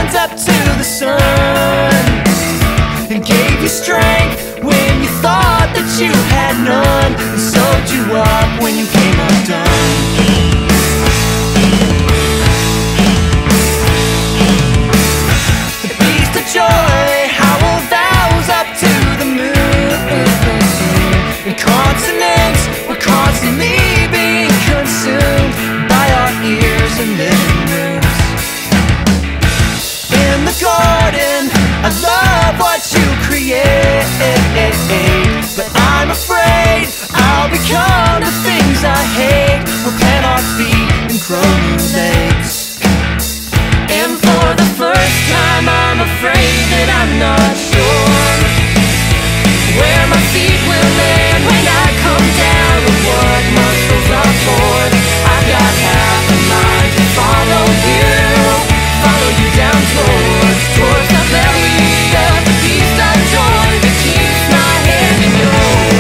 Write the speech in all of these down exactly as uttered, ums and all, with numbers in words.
clouds up to the sun, and gave you strength when you thought that you had none, and sewed you up when you came undone. The beast of joy howled vows up to the moon, and consonants were constantly being consumed by our ears and living rooms. In the garden, I love what you create, but I'm afraid I'll become the things I hate, or plant our feet and grow new legs. And for the first time I'm afraid that I'm not sure where my feet will land when I come down, or what muscles are formed. I've got half a mind to follow you, follow you down towards, towards the belly of the beast of joy that keeps my hand in yours.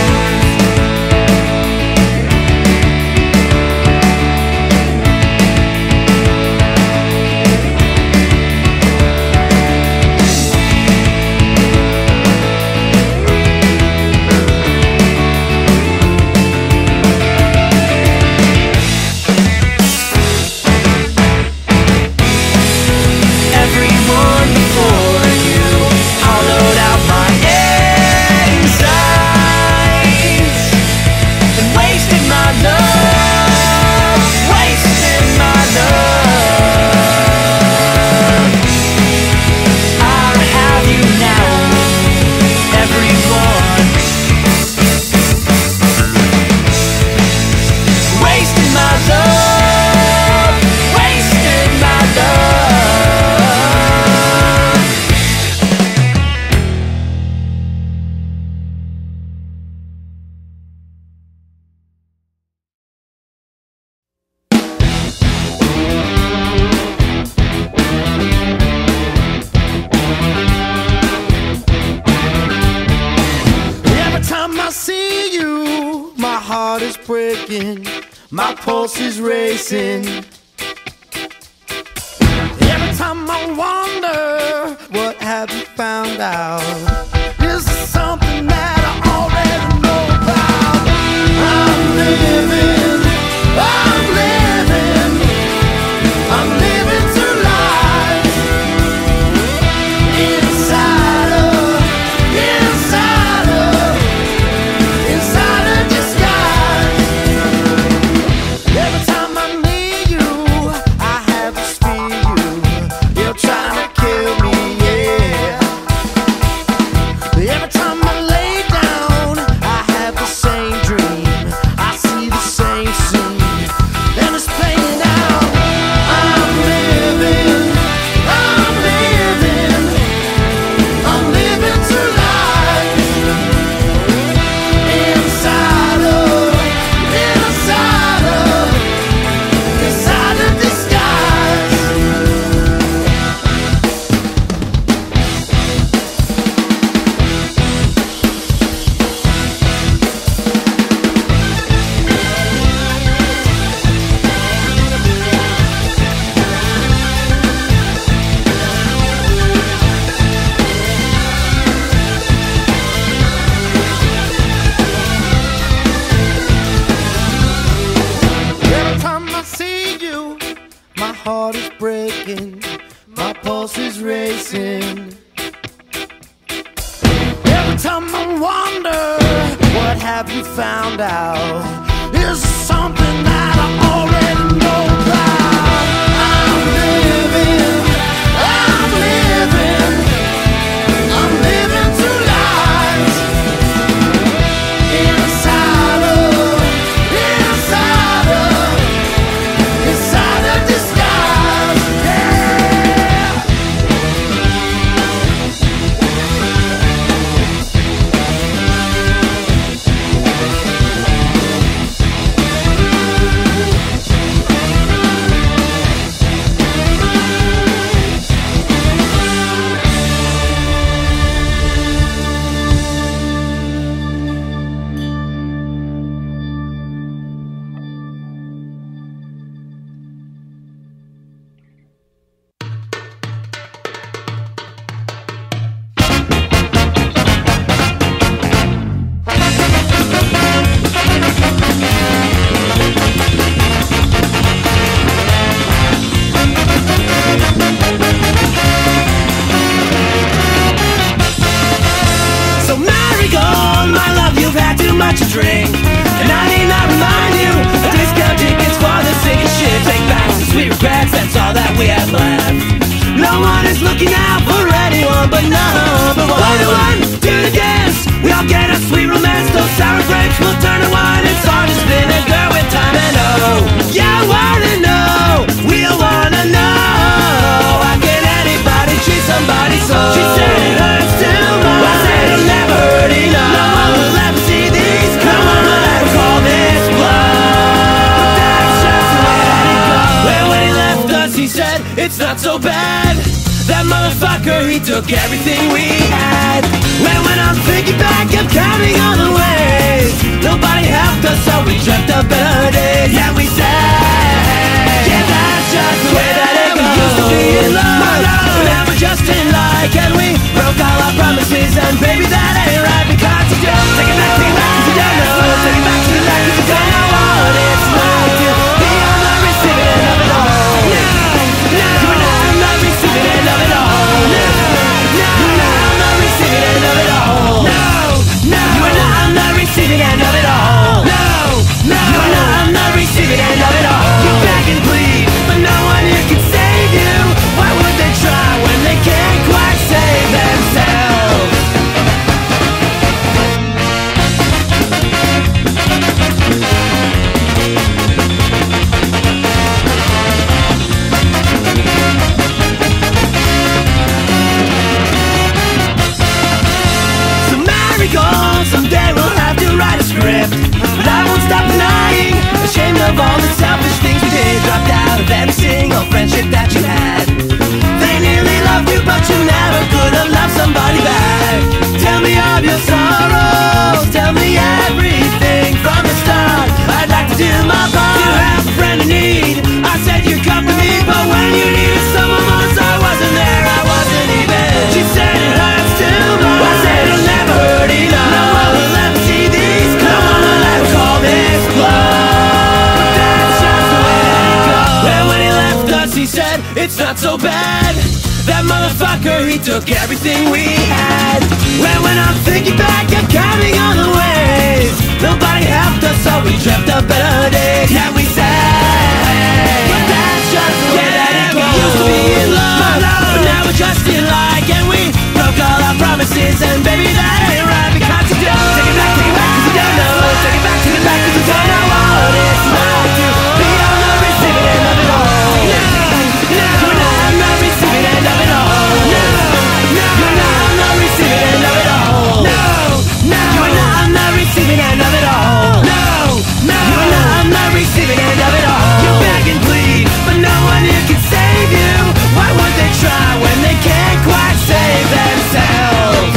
Everyone before you hollowed out my insides and wasted my love, wasted my love. I have you now, everyone. Wasted my love, wasted my love. Every time I see you, my heart is breaking, my pulse is racing. Every time I wonder, what have you found out? Is there something that I already know about? I'm living, I'm living, I'm living two lives inside of, inside of, inside a disguise. Every time I need you, I have to feel you. You're trying to kill me, yeah. Every time I lay down, I have the same dream. I see the same scene, and it's playing out. I'm living, I'm living, I'm living two lives inside of, inside of, inside a disguise. Every time I see you, my heart is breaking, my pulse is racing. Every time I wonder, what have you found out? Is there something that I already know about? I'm living, I'm living, I'm living two lives inside of, inside of, inside a disguise, yeah. much you drink. And I need not remind you, a discount tickets for the sickest shit. Take back some sweet regrets, that's all that we have left. No one is looking out for anyone but number one. One to one, do the dance. We all get a sweet romance. Those sour grapes will turn to wine. It's hard to spin a girl with time and oh, yeah, I wanna know. We'll wanna know. How can anybody treat somebody so? She said it hurts too much. I said it'll never hurt enough. No one will ever see these colors. No one will ever call this blood. But that's just the way that it goes. Well, when he left us, he said it's not so bad. That motherfucker, he took everything we had. Well, when I'm thinking back, I'm counting all the ways nobody helped us, so we dreamt up better days. Yeah, we said, yeah, that's just the way that it goes. We used to be in love, but now we're just in like. And we broke all our promises, and baby, that ain't right. Because you don't take it back, take it back, cause you don't know. Take it back to the life, cause you don't know what it's like to be on the receiving end of it all. No, no, you and I, I'm not receiving end of it all. No, no, you and I, I'm not receiving end of it all. No, no, you and I, I'm not receiving end of it all. No, no, you and I, I'm not receiving end of it all. You beg and plead, but no one here can save you. Why would they try when they can't quite save themselves? Someday we'll have to write a script, but I won't stop denying, ashamed of all the selfish things we did. Dropped out of every single friendship that you had. They nearly loved you, but you never could have loved somebody back. Tell me of your sorrows, tell me everything from the start. I'd like to do my part to have a friend in need. I said you'd come to me, but when you needed someone once, I wasn't there, I wasn't even. She said it hurts too much. I said it'll never hurt enough. No one will ever see these colors. No one will ever call this blood. But that's just the way that it goes. Well, when he left us, he said it's not so bad. That motherfucker, he took everything we had. Well, when I'm thinking back, I'm counting all the ways nobody helped us, so we dreamt up better days. Yeah, we said, but that's just the way that it goes. We used to be in love, but now we're just in like. And we broke all our promises, and baby, that ain't right. Because you don't take it back, take it back, cause you don't know. Take it back to the back, cause you don't know what it's like to be on the receiving end of it all. No, no, you're not on the receiving end of it all. No, no, you're not on the receiving end of it all. No, no, you're not on the receiving end of it all. No, no, you're not on the receiving end of it all. You beg and plead, but no one here can save you. Why would they try when they can't quite save themselves?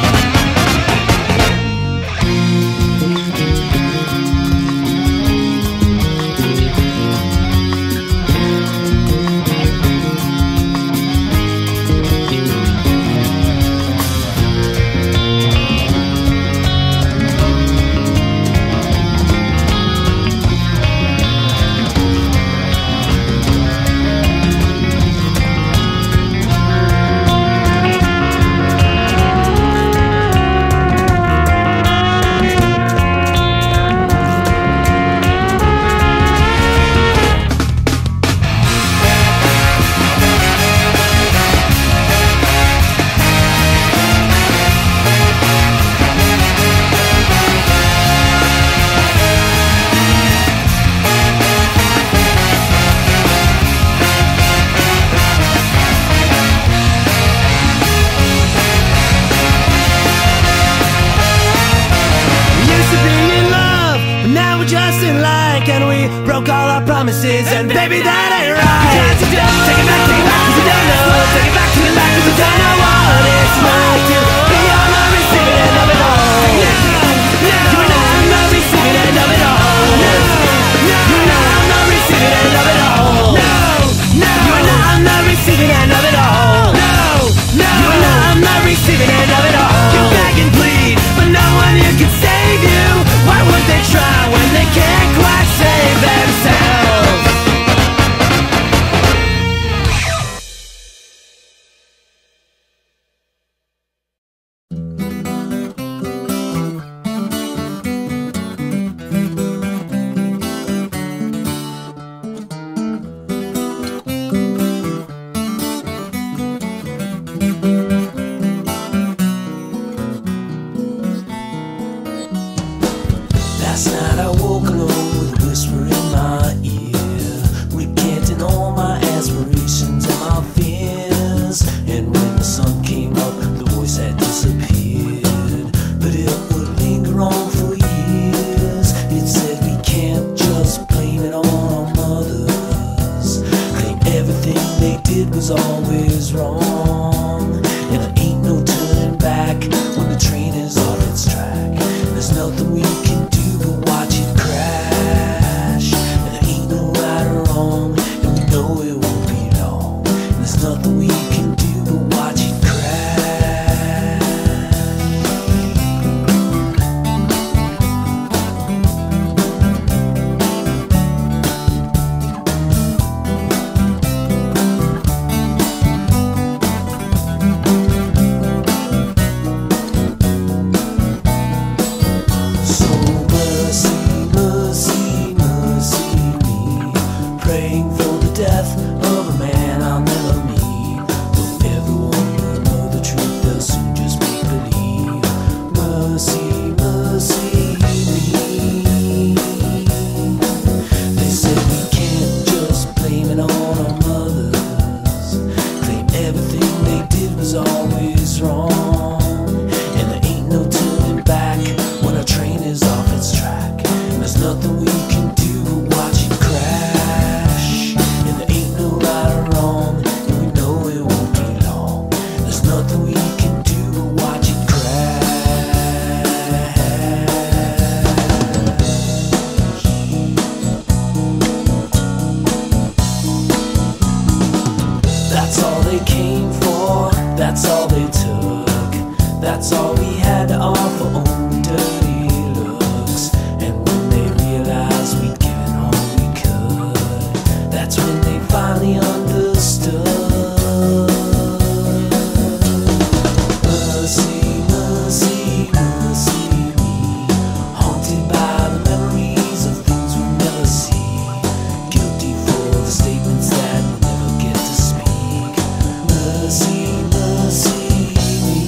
And we broke all our promises, and baby, that ain't right. Take it back, take it back, cause you don't know. Take it back to the back, cause you don't know what it's like to be on the receiving end of it all. No, no, you're not on the receiving end of it all. No, no, you're not on the receiving end of it all. No, no, you're not on the receiving end of it all. No, no, you're not on the receiving end of it all. You beg and plead, but no one here can save you. Why would they try when they can't quite save themselves? they did was always wrong. And there ain't no turning back when the train is off its track. There's nothing we can do but watch it crash. And there ain't no right or wrong, and we know it won't be long. And there's nothing we can do but watch it crash. That's all they came for, that's all they took. That's all we had to offer, only dirty looks. And when they realized we'd given all we could, that's when they finally understood. Mercy, mercy, mercy me, haunted by the memories of things we'll never see. Guilty for the statements that we'll never get to speak. Mercy, mercy me.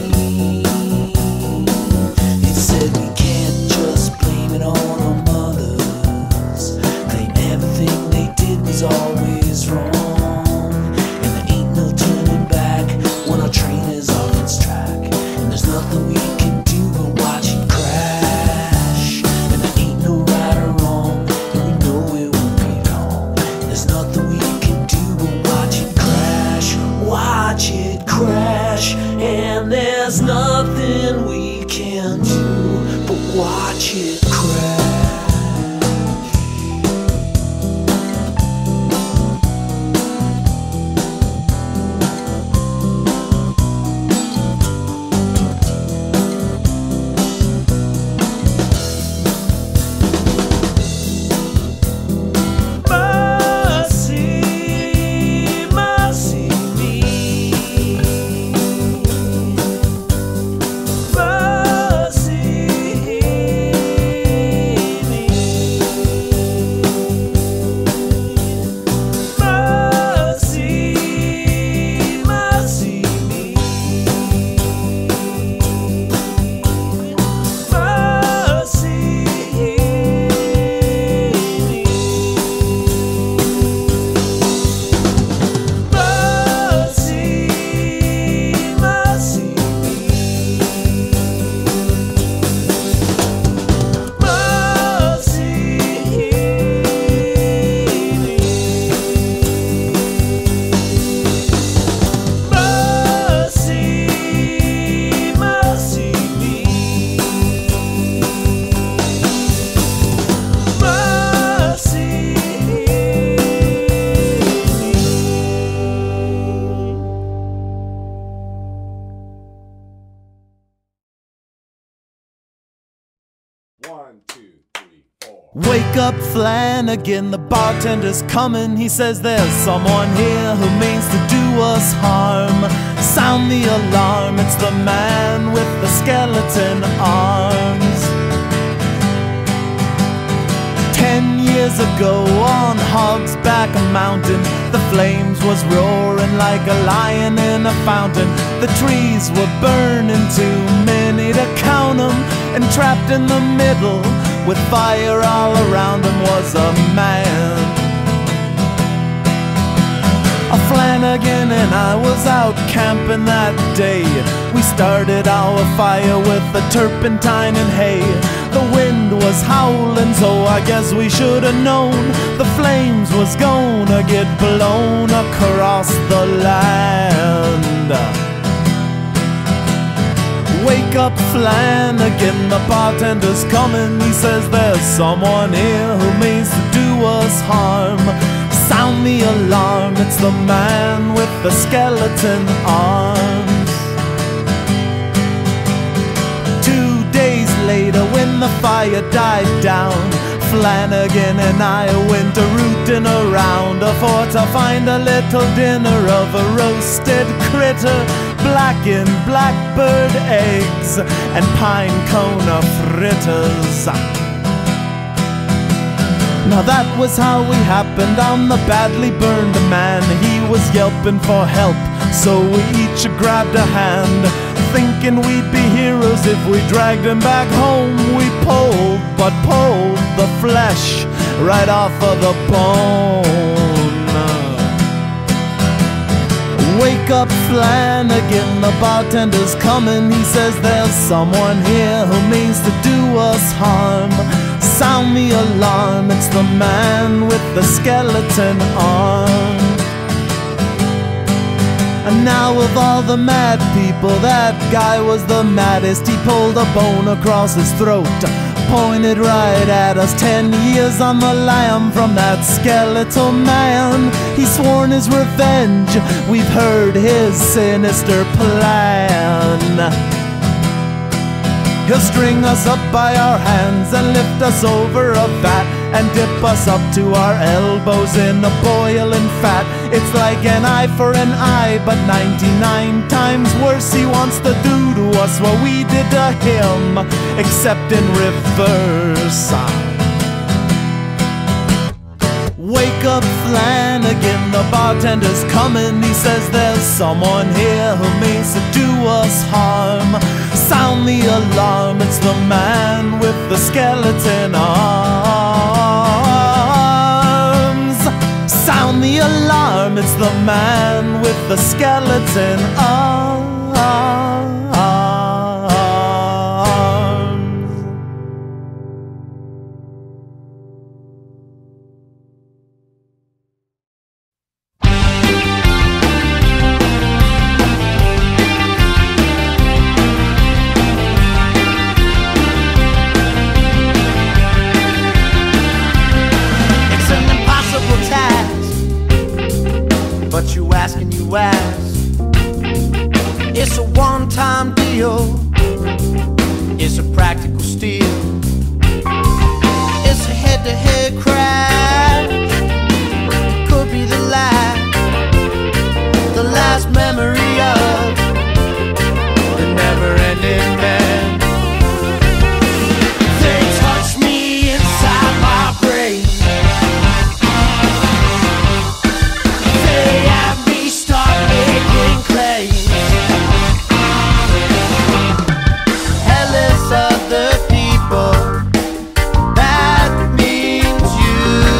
It said we can't just blame it on our mothers, claim everything they did was always wrong. And there ain't no turning back when our train is off its track. And there's nothing we can do but watch it crash. And there ain't no right or wrong, and we know it won't be long. There's nothing we can do but watch it crash, watch it crash. And there's nothing we can do but watch it crash. One, two, three, four. Wake up, Flanagan, the bartender's coming. He says there's someone here who means to do us harm. Sound the alarm, it's the man with the skeleton arms. Ten years ago on Hogsback Mountain, the flames was roaring like a lion in a fountain. The trees were burning too many to count 'em, and trapped in the middle with fire all around him was a man. A Flanagan and I was out camping that day. We started our fire with the turpentine and hay. The wind was howling, so I guess we should have known the flames was gonna get blown across the land. Wake up, Flanagan, the bartender's coming. He says there's someone here who means to do us harm. Sound the alarm, it's the man with the skeleton arms. Two days later, when the fire died down, Flanagan and I went a rooting around for to find a little dinner of a roasted critter, blackened blackbird eggs, and pine cone fritters. Now that was how we happened on the badly burned man. He was yelping for help, so we each grabbed a hand, thinking we'd be heroes if we dragged him back home. We pulled, but pulled the flesh right off of the bone. Wake up, Flanagan, the bartender's coming. He says there's someone here who means to do us harm. Sound the alarm, it's the man with the skeleton arm. And now of all the mad people, that guy was the maddest. He pulled a bone across his throat, pointed right at us. Ten years on the lam from that skeletal man. He's sworn his revenge, we've heard his sinister plan. He'll string us up by our hands and lift us over a vat and dip us up to our elbows in the boiling fat. It's like an eye for an eye, but ninety-nine times worse. He wants to do to us what we did to him, except in reverse. Wake up, Flanagan, the bartender's coming. He says there's someone here who means to do us harm. Sound the alarm, it's the man with the skeleton arms. Sound the alarm, it's the man with the skeleton arms. But you ask and you ask. It's a one-time deal. It's a practical steal. It's a head-to-head crash. Could be the last, the last memory of the never-ending man. They touch me inside my brain. Other people, that means you.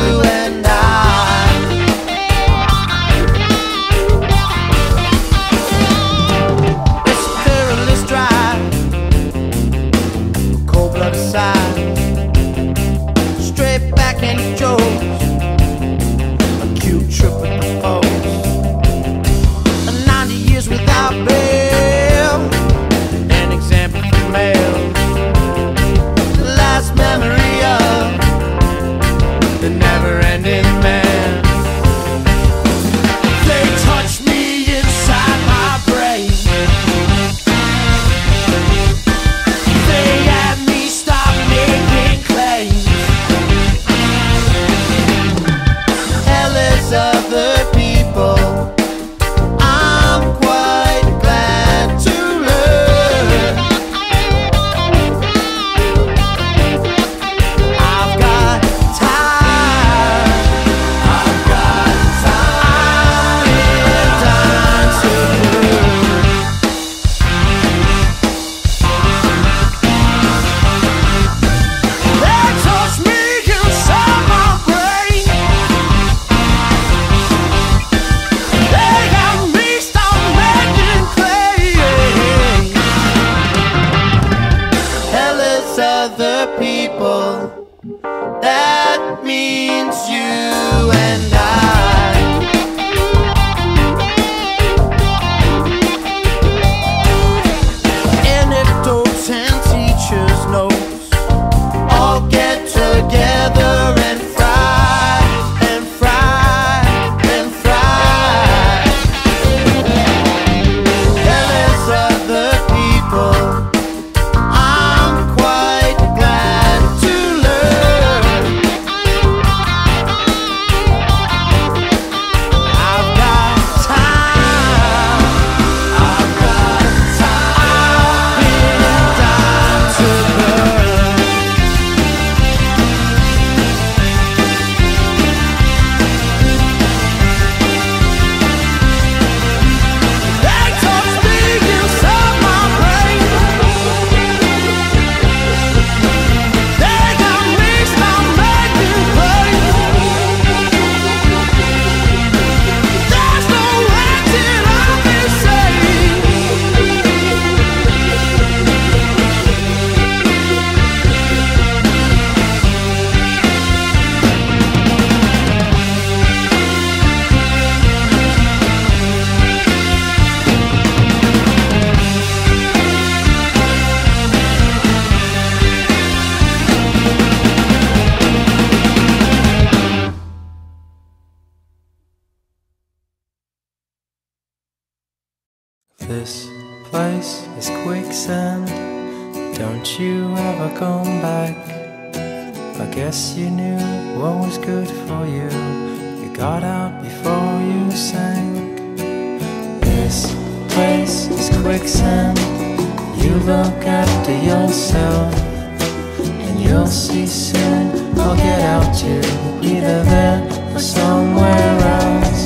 This place is quicksand. Don't you ever come back. I guess you knew what was good for you. You got out before you sank. This place is quicksand. You look after yourself, and you'll see soon I'll get out too, either there or somewhere else.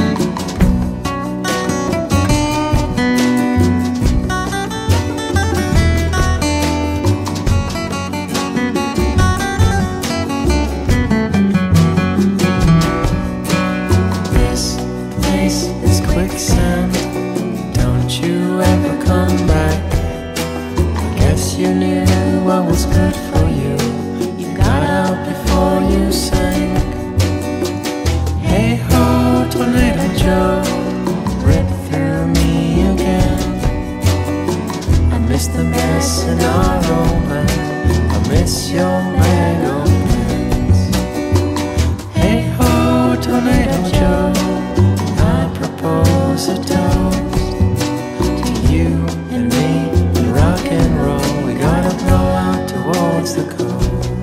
This place is quicksand. Don't you ever come back. I guess you knew what was good for you. You got out before you sank. Hey ho, Tornado Joe, rip through me again. I miss the mess in our old land. I miss your mango pants. Hey ho, Tornado Joe, I propose a toast to you and me and rock and roll. We gotta blow out towards the coast.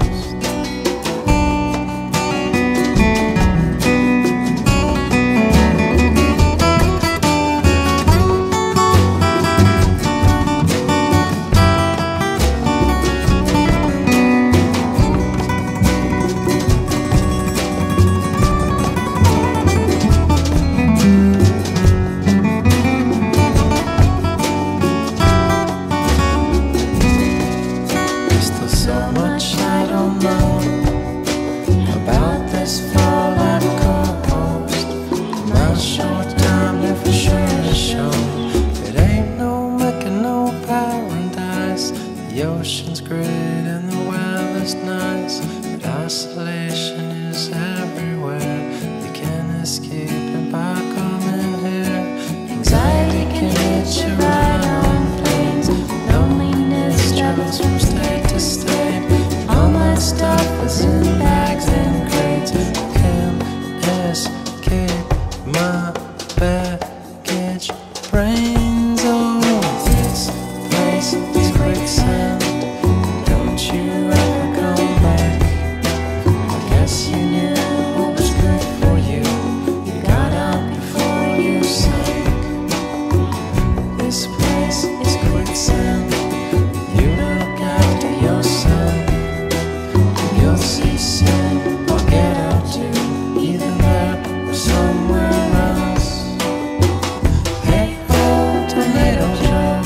The ocean's great and the weather's nice, but isolation is everywhere. You can't escape it by coming here. Anxiety can hit you right on planes. Loneliness travels from state to state. All my stuff is in bags and crates. You can't escape my baggage brains. Oh, this place is quicksand. Don't you ever come back. I guess you knew what was good for you. You got out before you sank. This place is quicksand. You look after yourself, and you'll see soon I'll get out too, either there or somewhere else. Hey ho, Tornado Joe.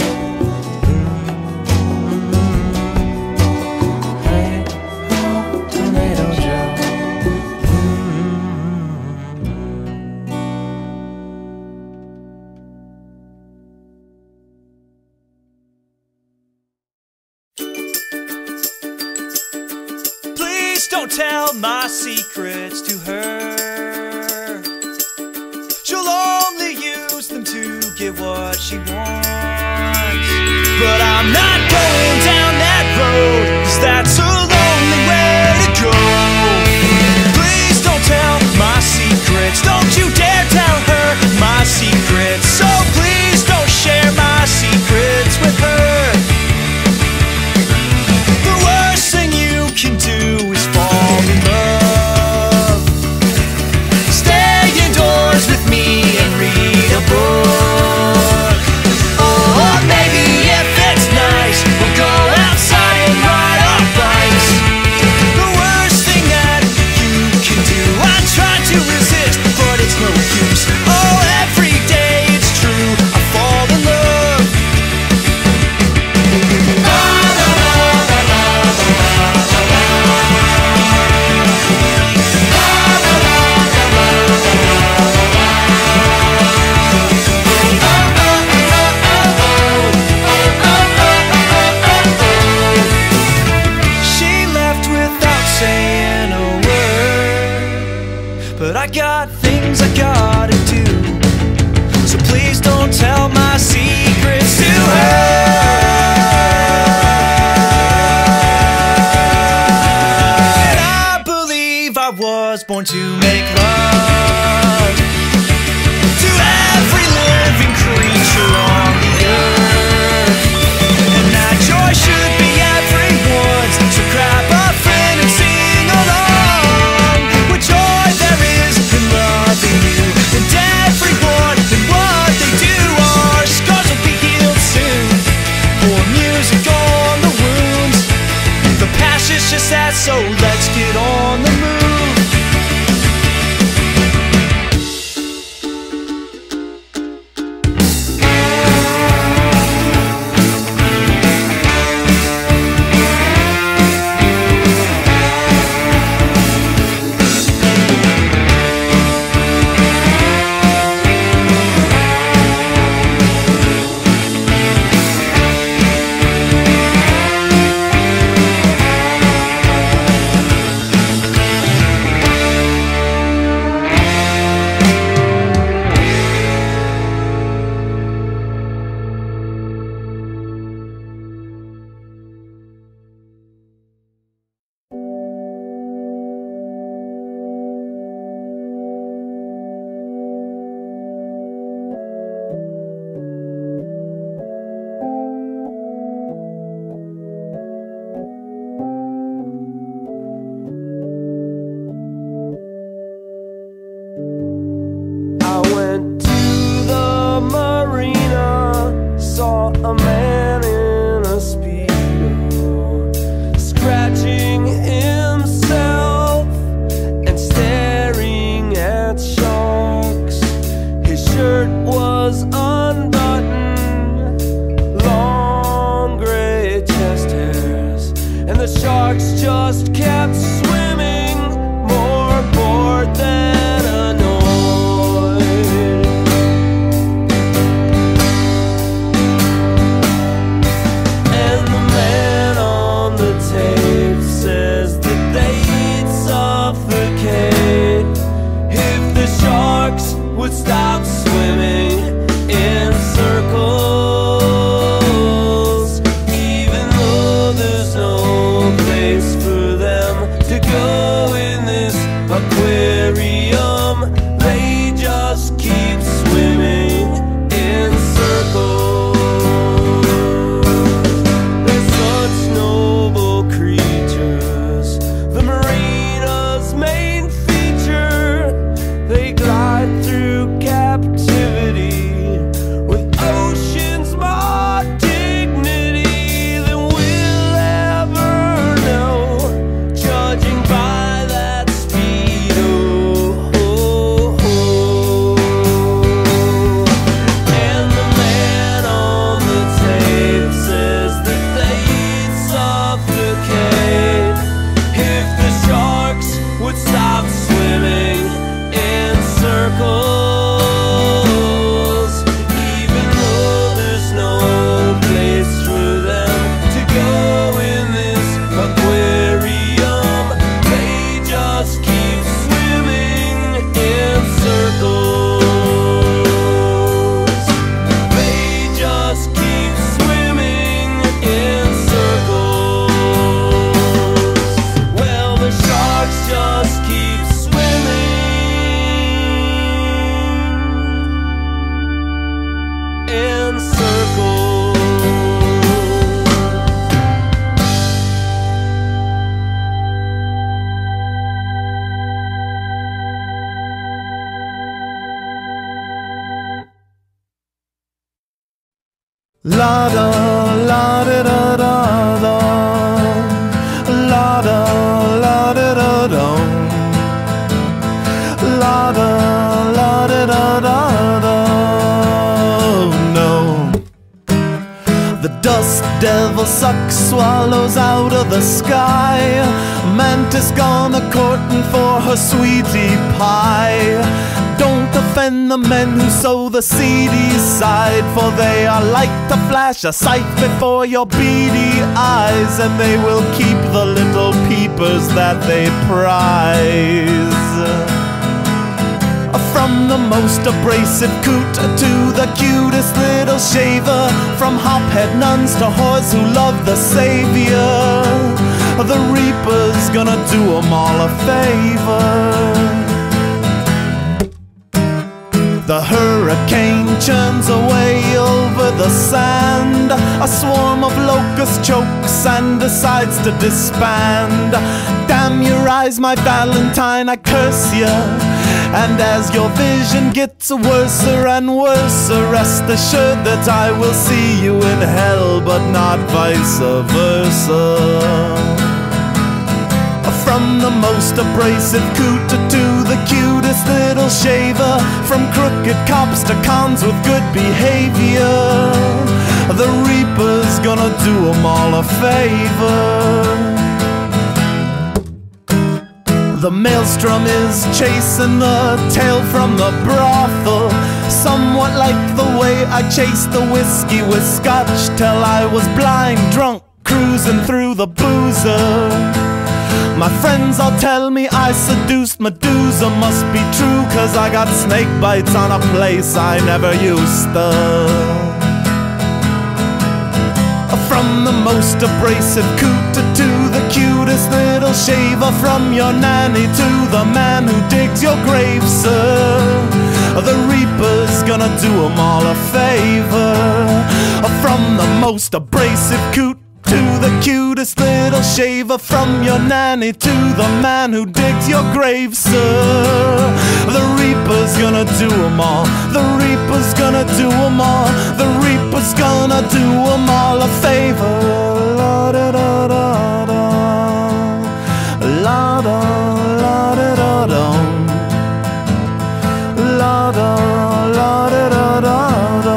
Hey ho, Tornado Joe. Please don't tell my secrets to her. She'll only use them to get what she wants. But I'm not going down that road, 'cause that's a lonely way to go. Please don't tell my secrets. Don't you dare tell her my secrets. So please don't share my secrets with her. The worst thing you can do is fall in love. Stay indoors with me and read a book. Or maybe if it's nice, we'll go outside and ride our bikes. The worst thing that you can do, I try to resist, but it's no use. Oh, every day it's true, I fall in love. She left without saying a word, but I got things I gotta do. So please don't tell my secrets to her. And I believe I was born to make love to every living creature on the just that, so let's get on the move. A man in a Speedo, scratching himself and staring at sharks. His shirt was unbuttoned, long gray chest hairs, and the sharks just kept swimming, more bored than annoyed. Would stop swimming in circles, even though there's no place for them to go in this aquarium. They just keep swimming in circles. They're such noble creatures, the marina's main feature. They glide through captivity with oceans more dignity than we'll ever know, judging by that Speedo. And the man on the tape says that they'd suffocate if the sharks would stop swimming in circles. La da la da da da da, la da la da da da, la da la da da da da. No, the dust devil sucks swallows out of the sky. Mantis gone a courting for her sweetie pie. Don't offend the men who sow the seedy side, for they are like to flash a sight before your beady eyes, and they will keep the little peepers that they prize. From the most abrasive coot to the cutest little shaver, from hophead nuns to whores who love the Savior, the Reaper's gonna do 'em all a favor. The hurricane churns away over the sand. A swarm of locusts chokes and decides to disband. Damn your eyes, my Valentine, I curse ya. And as your vision gets worse and worse, rest assured that I will see you in hell, but not vice versa. From the most abrasive cooter to the cutest little shaver, from crooked cops to cons with good behavior, the Reaper's gonna do 'em all a favor. The maelstrom is chasing the tail from the brothel, somewhat like the way I chased the whiskey with scotch till I was blind drunk cruising through the boozer. My friends all tell me I seduced Medusa. Must be true, cause I got snake bites on a place I never used to. From the most abrasive cooter to the cutest little shaver, from your nanny to the man who digs your grave, sir, the Reaper's gonna do 'em all a favor. From the most abrasive cooter to the cutest little shaver, from your nanny to the man who digs your grave, sir, the Reaper's gonna do 'em all. The Reaper's gonna do 'em all. The Reaper's gonna do 'em all a favor. La da da da da, la da la da da da, la da la da da da da.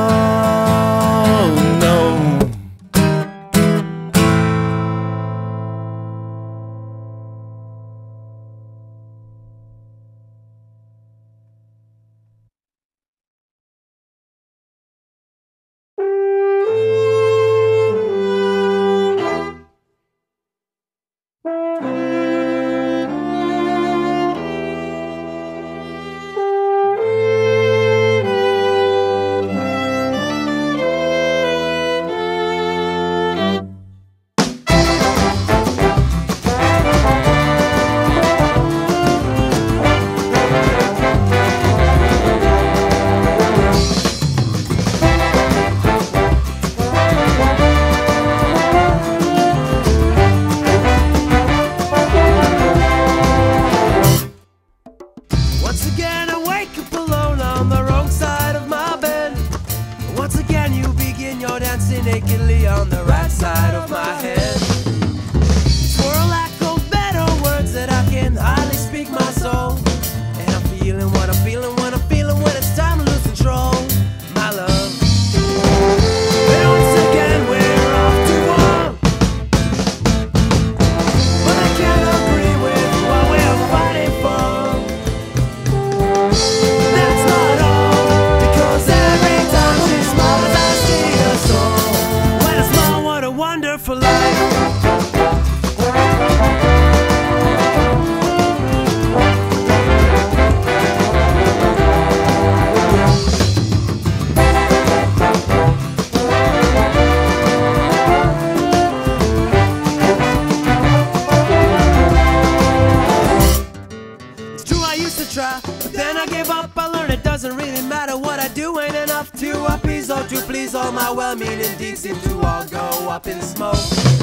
well-meaning deeds seem to all go up in smoke.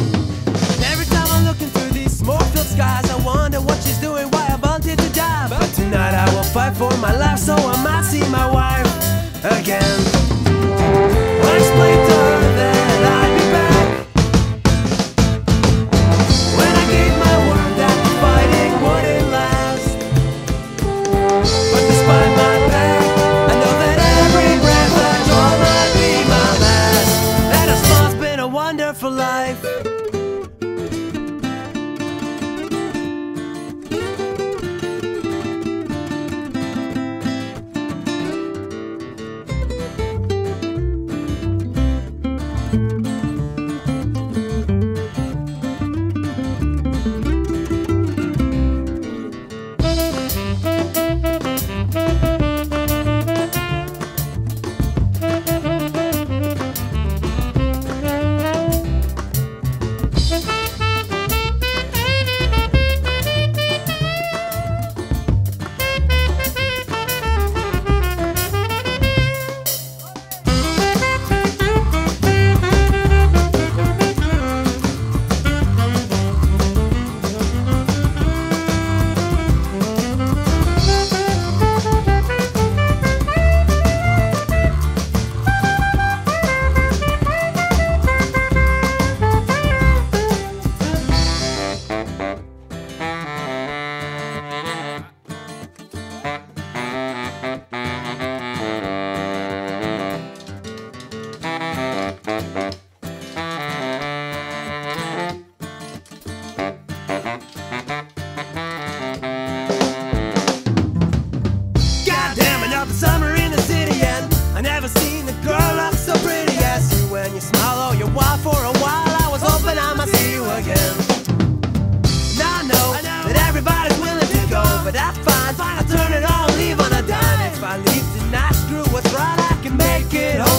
And every time I'm looking through these smoke-filled skies, I wonder what she's doing, why I wanted to die. But tonight I will fight for my life, so I might see my wife again. I explained to her that I'd be back. When I gave my word that the fighting wouldn't last. But despite my pain, I know that every breath I draw might be my last. That a smile's been a wonderful life.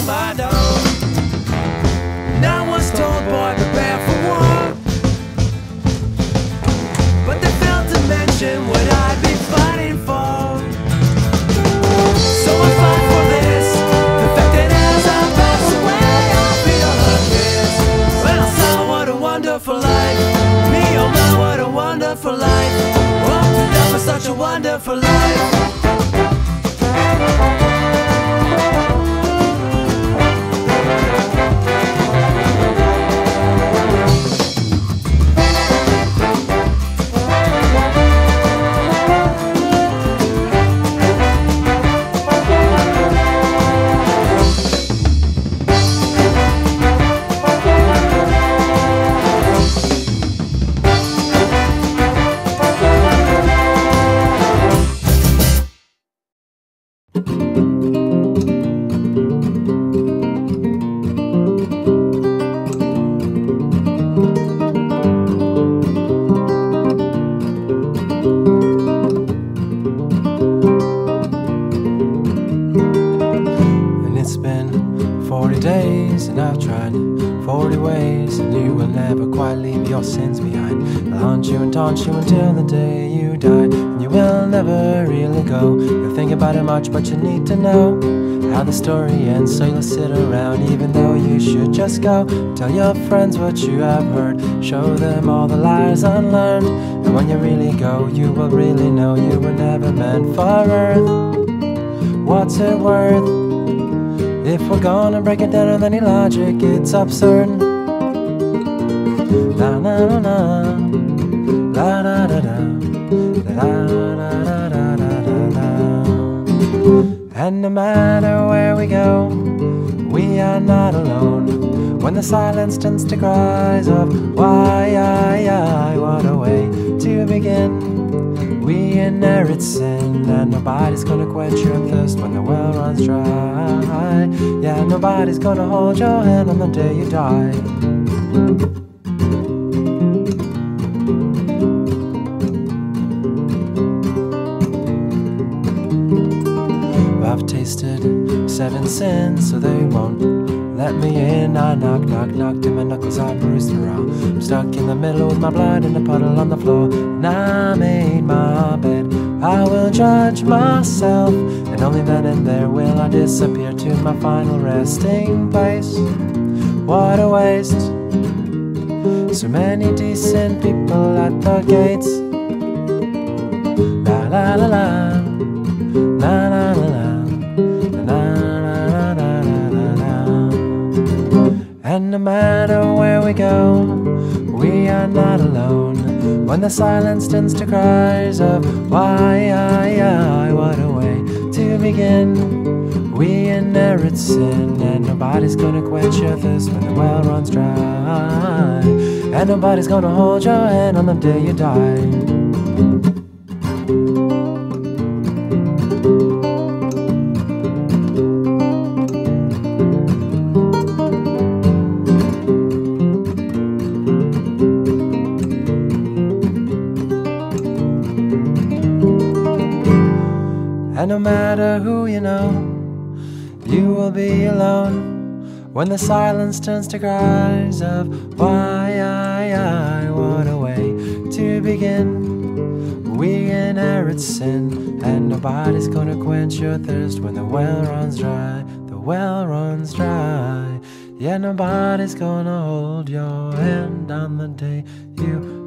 on my dawn. Now was told, boy, prepare for war. But they failed to mention what I'd be fighting for. So I fight for this, the fact that as I pass away I'll feel like this. When I saw what a wonderful life, me oh my, what a wonderful life. Oh, to death for such a wonderful life. forty days and I've tried forty ways, and you will never quite leave your sins behind. I'll haunt you and taunt you until the day you die, and you will never really go. You'll think about it much, but you need to know how the story ends, so you'll sit around even though you should just go. Tell your friends what you have heard, show them all the lies unlearned, and when you really go, you will really know you were never meant for Earth. What's it worth? If we're gonna break it down with any logic, it's absurd. La la la la, la la la la, la la la la la la. And no matter where we go, we are not alone. When the silence turns to cries of why, I, I, what a way to begin. We inherit sin, and nobody's gonna quench your thirst when the well runs dry. Yeah, nobody's gonna hold your hand on the day you die. I've tasted seven sins, so they won't let me in. I knock, knock, knock till my knuckles are bruised around. I'm stuck in the middle with my blood in a puddle on the floor, and I made my bed. I will judge myself, and only then and there will I disappear to my final resting place. What a waste. So many decent people at the gates. La la la la, la la la la. And no matter where we go, we are not alone. When the silence turns to cries of why, I, I, what a way to begin. We inherit sin, and nobody's gonna quench your thirst when the well runs dry. And nobody's gonna hold your hand on the day you die. And no matter who you know, you will be alone when the silence turns to cries of why, I, I, what a way to begin. We inherit sin, and nobody's gonna quench your thirst when the well runs dry. The well runs dry. Yeah, nobody's gonna hold your hand on the day you